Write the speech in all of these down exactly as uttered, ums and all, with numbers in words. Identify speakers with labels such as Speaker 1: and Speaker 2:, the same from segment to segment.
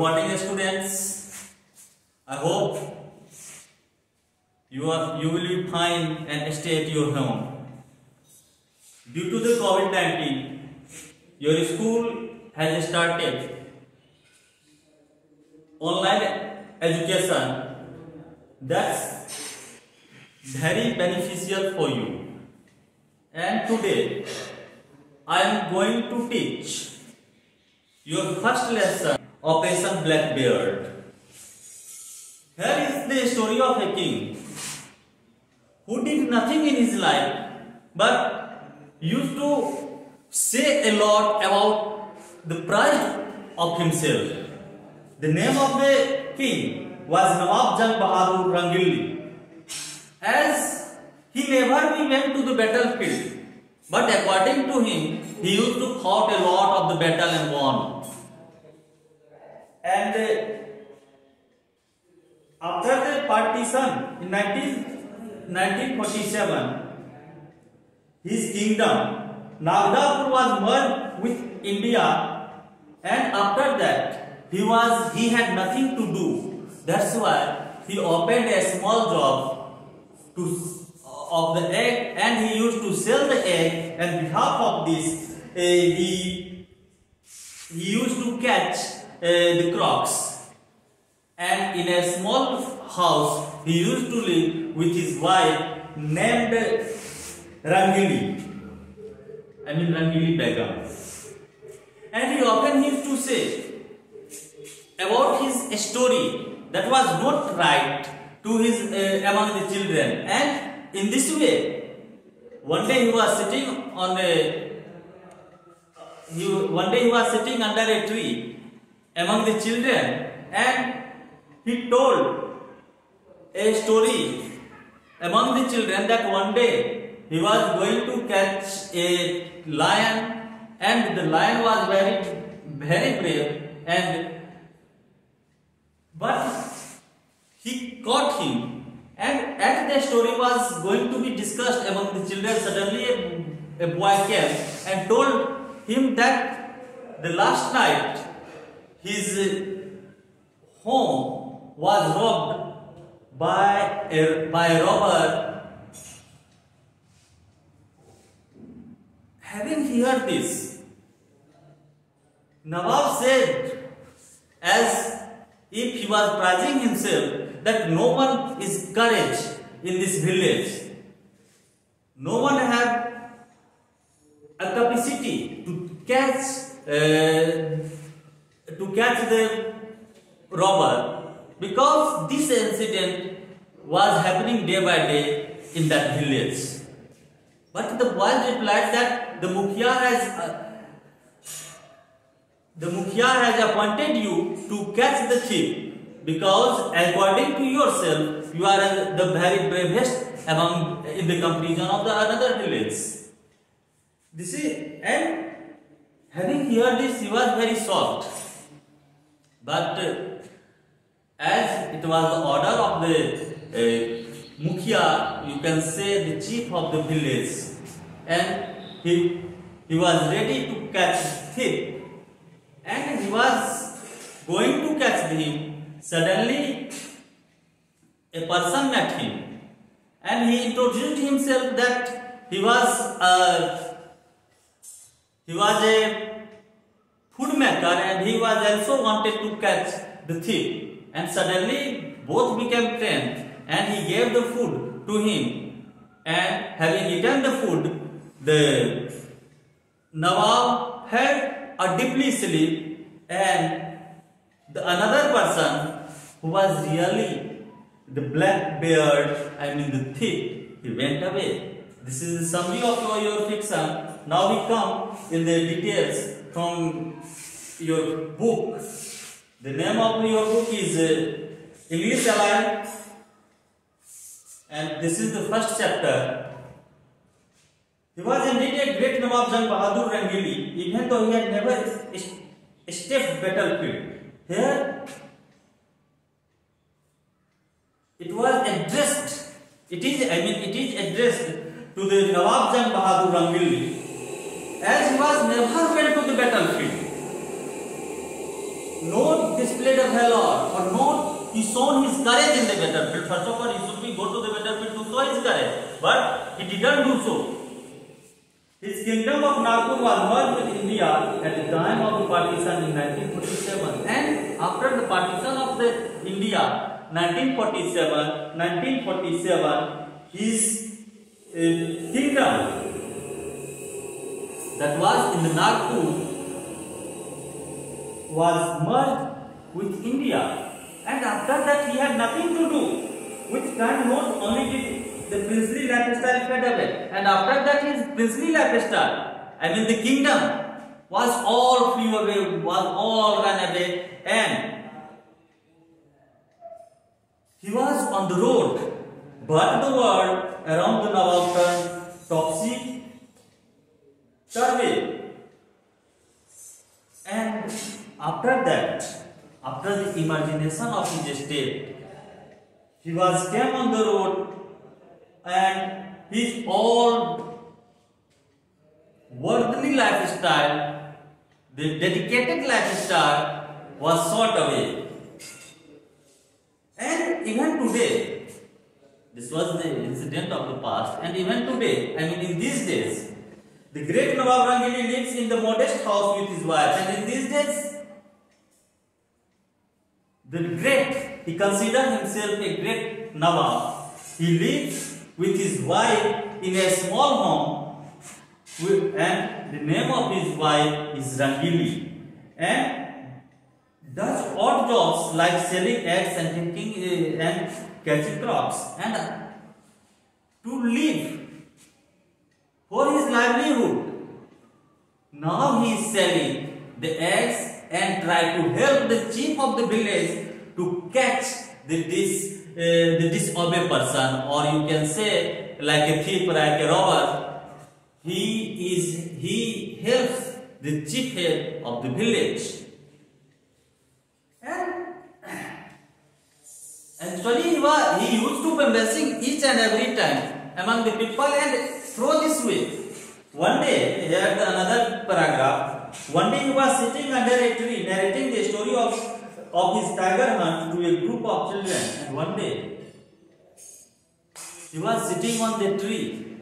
Speaker 1: morning, students. I hope you are you will be fine and stay at your home. Due to the COVID nineteen, your school has started online education. That's very beneficial for you. And today I am going to teach your first lesson, Operation Blackbeard. Here is the story of a king who did nothing in his life but used to say a lot about the pride of himself. The name of the king was Nawab Jang Bahadur Rangilli. As he never went to the battlefield, but according to him, he used to fought a lot of the battle and won. And uh, after the partition in nineteen forty-seven, his kingdom Nagdapur was merged with India, and after that he was he had nothing to do. That's why he opened a small job to of the egg, and he used to sell the egg, and behalf of this uh, he he used to catch uh, the crocs, and in a small house he used to live with his wife named Rangili, I mean Rangili Begum. And he often used to say about his story that was not right to his uh, among the children. And in this way, one day he was sitting on a he, one day he was sitting under a tree among the children, and he told a story among the children that one day he was going to catch a lion, and the lion was very very brave, and but he caught him. And as the story was going to be discussed among the children, suddenly a, a boy came and told him that the last night his home was robbed by a, by a robber. Having heard this, Nawab said, as if he was prizing himself, that no one is courage in this village. No one have a capacity to catch uh, to catch the robber, because this incident was happening day by day in that village. But the boy replied that the Mukhya has uh, the Mukhya has appointed you to catch the thief, because according to yourself you are the very bravest among in the comparison of the another village. This is, and having heard this, he was very shocked. But uh, as it was the order of the uh, Mukhya, you can say the chief of the village, and he he was ready to catch thief, and he was going to catch him. Suddenly, a person met him, and he introduced himself that he was a, he was a food maker, and he was also wanted to catch the thief. And suddenly, both became friends, and he gave the food to him. And having eaten the food, the Nawab had a deeply sleep, and the another person who was really the Blackbeard, I mean the thief, he went away. This is the summary of your, your fiction. Now we come in the details from your book. The name of your book is uh, English Alive, and this is the first chapter. He was indeed a great Nawab Jang Bahadur Rangili, even though he had never stepped battlefield. Here, it was addressed, it is, I mean, it is addressed to the Nawab Jang Bahadur Rangili, as he was never went to the battlefield. No displayed a valor or not, he shown his courage in the battlefield. First of all, he should be go to the battlefield to show his courage, but he didn't do so. His kingdom of Nagpur was merged with India at the time of the partition in nineteen forty-seven, and after the partition of the India, nineteen forty-seven, nineteen forty-seven, his uh, kingdom that was in the Nagpur was merged with India, and after that he had nothing to do with time. Not only did the princely lifestyle fade away, and after that his princely lifestyle, I mean the kingdom, was all flew away, was all ran away, and he was on the road, but the world around the Nawab turned topsy turvy. And after that, after the imagination of his state, he was came on the road, and his all worldly lifestyle, the dedicated lifestyle, was sought away. And even today, this was the incident of the past, and even today, I mean in these days, the great Nawab Rangili lives in the modest house with his wife, and in these days, the great, he considered himself a great Nawab. He lives with his wife in a small home, with, and the name of his wife is Rangili, and does odd jobs like selling eggs and taking uh, and catching crops, and uh, to live for his livelihood. Now he is selling the eggs and try to help the chief of the village to catch the this uh, the disobey person, or you can say like a thief, like a robber. He is he helps the chief head of the village, and actually he was he used to be blessing each and every time among the people, and through this way. One day, here another paragraph. One day he was sitting under a tree narrating the story of, of his tiger hunt to a group of children. And one day, he was sitting on the tree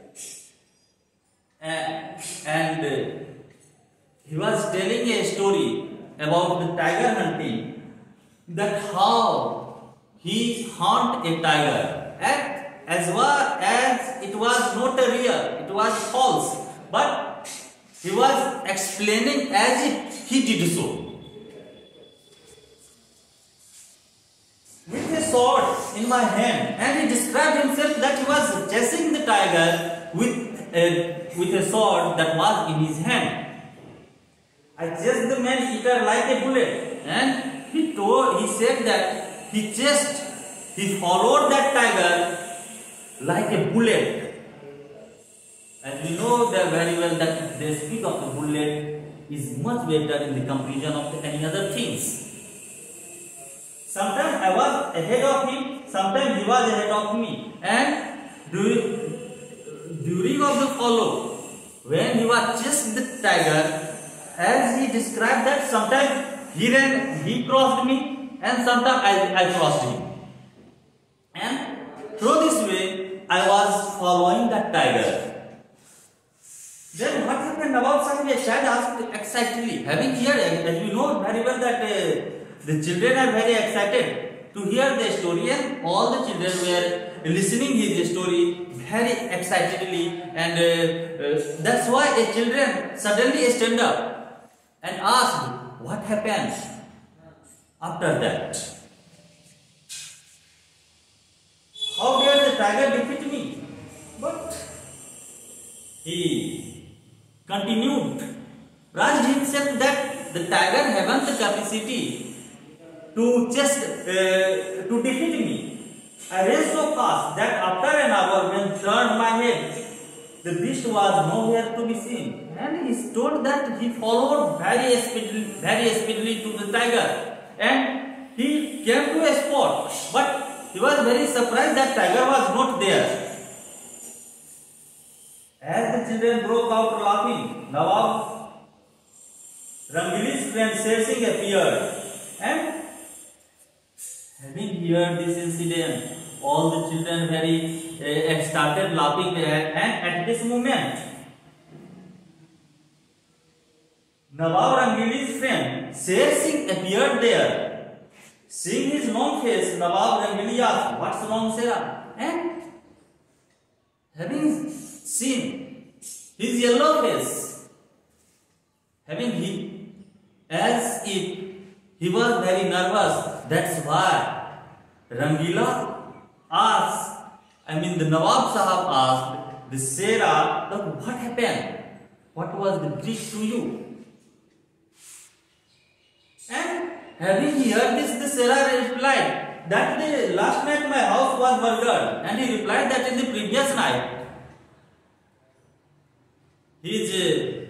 Speaker 1: and, and uh, he was telling a story about the tiger hunting, that how he hunt a tiger. And as well as it was not a real, it was false, but he was explaining as if he did so. With a sword in my hand, and he described himself that he was chasing the tiger with a, with a sword that was in his hand. I chased the man eater like a bullet, and he told, he said that he chased, he followed that tiger like a bullet. And we know that very well that they speak of the bullet is much better in the comparison of the any other things. Sometimes I was ahead of him, sometimes he was ahead of me. And during, during of the follow, when he was chased the tiger, as he described that sometimes he ran, he crossed me, and sometimes I, I crossed him. And through this way, I was following that tiger. Then what happened? Nawab Sahib Shad asked excitedly, having heard, as we know very well that uh, the children are very excited to hear the story, and all the children were listening his story very excitedly, and uh, uh, that's why the children suddenly stand up and asked, what happened after that? How dare the tiger defeat me? But he continued, prided himself that the tiger haven't the capacity to just uh, to defeat me. I ran so fast that after an hour, when turned my head, the beast was nowhere to be seen. And he told that he followed very speedily, very speedily to the tiger, and he came to a spot, but he was very surprised that tiger was not there. As the children broke out laughing, Nawab Rangili's friend Sher Singh appeared, And having heard this incident, all the children very uh, started laughing, and at this moment, Nawab Rangili's friend Sher Singh appeared there. Seeing his long face, Nawab Rangili asked, "What's wrong, Sher?" And having seen his yellow face, having he, as if he was very nervous, that's why Rangila asked, I mean the Nawab Sahab asked the Sera, look, what happened? What was the grief to you? And having heard this, the Sera replied that the last night my house was burgled, and he replied that in the previous night his uh,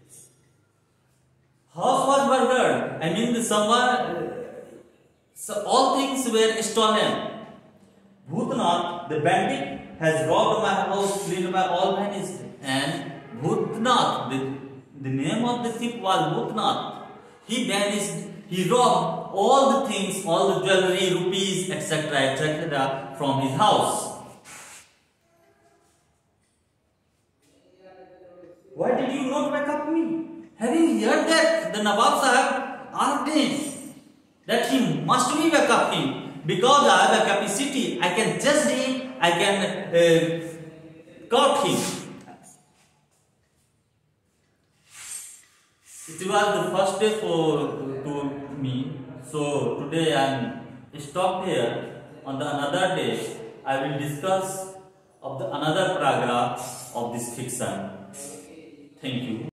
Speaker 1: house was burgled. I mean, the someone, uh, so all things were stolen. Bhutnath, the bandit, has robbed my house, cleaned my all vanished. And Bhutnath, the, the name of the thief was Bhutnath. He vanished. He robbed all the things, all the jewelry, rupees, et cetera, et cetera, from his house. Why did you not wake up me? Having heard that, the Nawab Sahib asked him that he must be wake up him, because I have a capacity, I can judge him, I can uh, caught him. It was the first day for to me, so today I am stopped here. On the another day, I will discuss of the another paragraph of this fiction. Thank you.